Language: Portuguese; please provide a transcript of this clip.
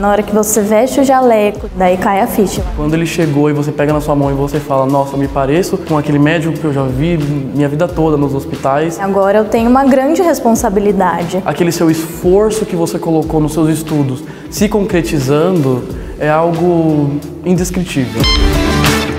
Na hora que você veste o jaleco, daí cai a ficha. Quando ele chegou e você pega na sua mão e você fala, nossa, eu me pareço com aquele médico que eu já vi minha vida toda nos hospitais. Agora eu tenho uma grande responsabilidade. Aquele seu esforço que você colocou nos seus estudos se concretizando é algo indescritível.